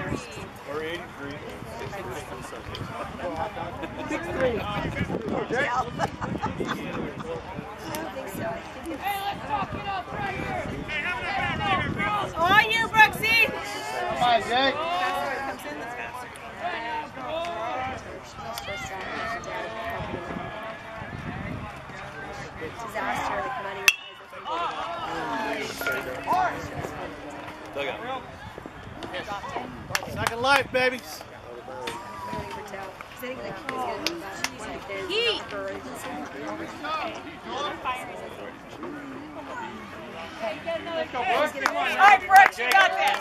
Or 83. 63. I don't think so. I think it's... Hey, let's talk it up right here. Oh, you, Brooksy! Come on, Jake. Faster it comes in, that's faster. Disaster, like money. Second life, baby. Heat! Alright, Brooks, you got this!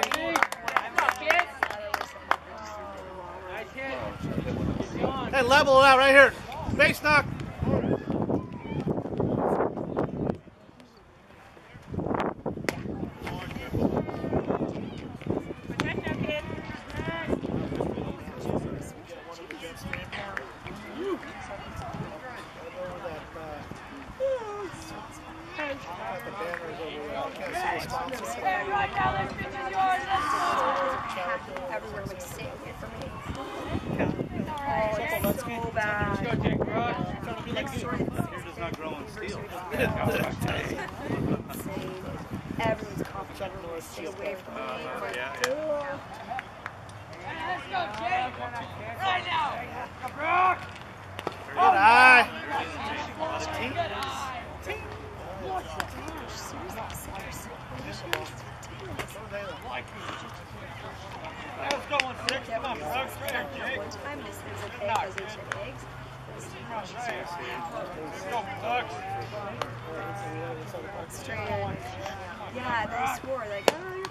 Hey, level it out right here. Base knock. Everywhere would stay away from me. Let's go, Jake Frosh. Here does not grow on steel. Everyone's confident. Everyone would stay away from me. Yeah. Let's go, Jake! Right now! Good eye. Let's go 1-6. Come on, Brooks. Right here, Jake. One time this was okay because they took eggs. Let's go, Brooks. Straight in. Yeah, they swore like, oh, you're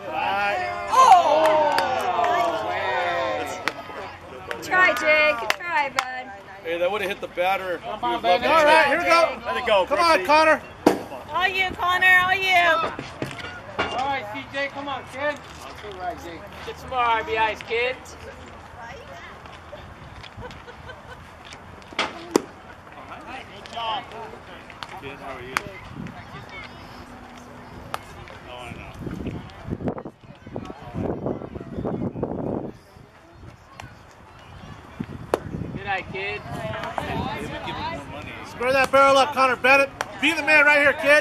fine. Try, Jake. Try, bud. Hey, that would have hit the batter. Come on, baby. All right, here we go. Let it go. Come on, Connor. All you, Connor, all you! All right, CJ, come on, kid. All right, Jake. Get some more RBIs, kid. Good job. Kid, how are you? Oh, I know. Good night, kid. They would give him more money. Square that barrel up, Connor Bennett. Be the man right here, kid.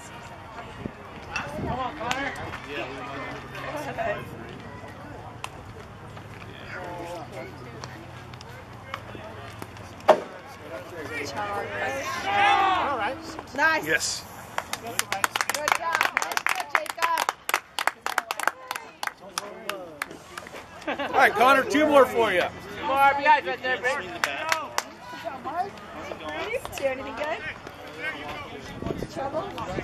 Come on, Connor. Yeah. All right. Nice! Yes. Good job! Nice job, Jacob! All right, Connor, 2 more for you. Some more RBIs right there, baby. Do anything good? Trouble?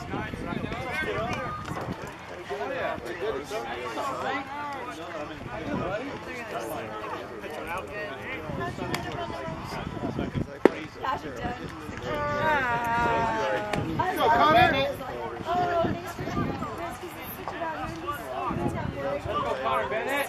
Gosh, it does. Go, Connor. Go, Connor Bennett.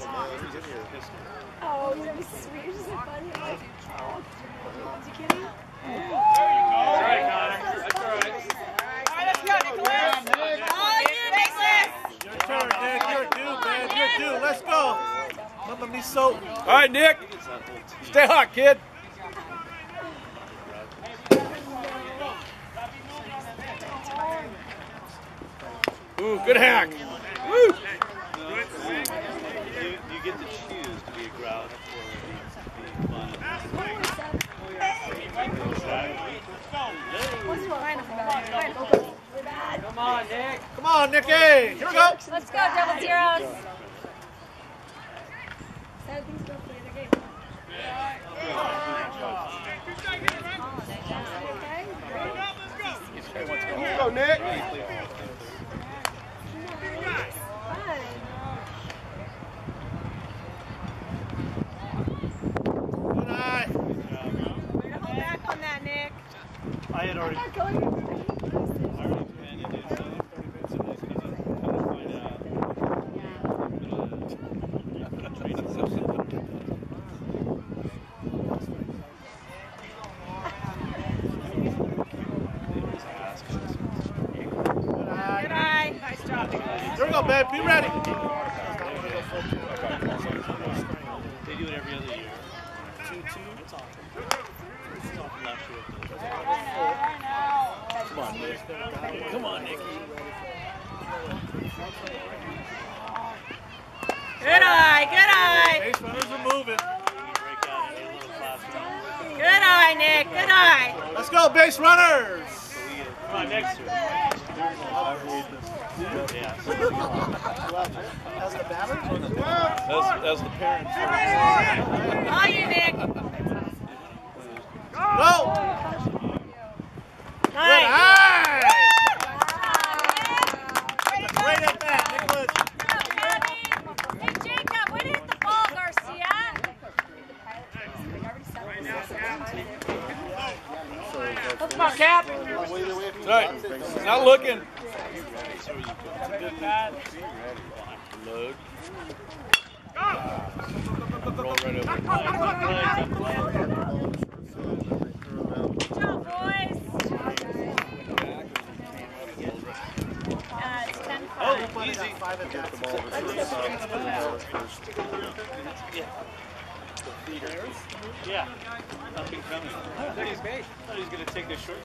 Oh, you're gonna be sweet. You're just so funny. I'm like, oh, you kidding? There you go. That's right, Connor. That's all right. All right, let's go, Nicholas! All you, Nicholas! Your turn, Nick. You're due, man. You're due. Let's go. Mama me so. All right, Nick. Stay hot, kid. Ooh, good hack. Woo. You get to choose to be a grouch or be fun. Come on, Nick. Come on, Nicky. Here we go. Let's go, double zeros. Sad things go for the other game. Go, Nick. Good eye. Way to hold back on that, Nick. I had already. Good eye. Nice job, Nicholas. Here we go, babe. Be ready. They do it every other year. 2-2. It's awesome. It's awesome last year. Come on, Nick. Come on, Nicky. Good eye, good eye. Base runners are moving. Good eye, Nick, good eye. Let's go, base runners. Come on, next year. Yeah. As the batter? As the parents. Oh, you, Nick. Go! Nice. Nice! Great at that, Nicholas. Hey, Jacob, way to hit the ball, Garcia. Come on, Cap. Right. Not looking. Load. Roll right over. Good job, boys. It's 10-5. Oh, easy. Yeah. Up and coming. I thought he was going to take the short